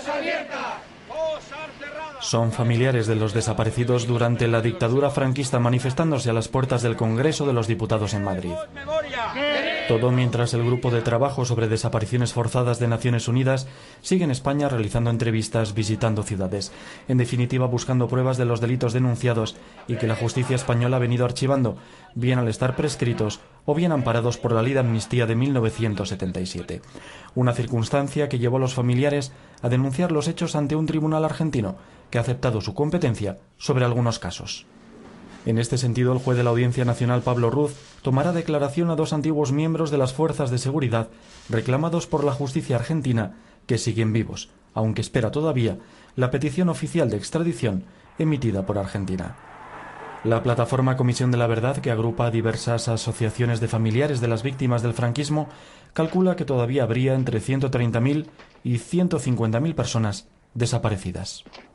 Son familiares de los desaparecidos durante la dictadura franquista manifestándose a las puertas del Congreso de los Diputados en Madrid. Todo mientras el Grupo de Trabajo sobre Desapariciones Forzadas de Naciones Unidas sigue en España realizando entrevistas, visitando ciudades, en definitiva buscando pruebas de los delitos denunciados y que la justicia española ha venido archivando, bien al estar prescritos o bien amparados por la Ley de Amnistía de 1977. Una circunstancia que llevó a los familiares a denunciar los hechos ante un tribunal argentino que ha aceptado su competencia sobre algunos casos. En este sentido, el juez de la Audiencia Nacional, Pablo Ruz, tomará declaración a dos antiguos miembros de las fuerzas de seguridad reclamados por la justicia argentina que siguen vivos, aunque espera todavía la petición oficial de extradición emitida por Argentina. La plataforma Comisión de la Verdad, que agrupa a diversas asociaciones de familiares de las víctimas del franquismo, calcula que todavía habría entre 130.000 y 150.000 personas desaparecidas.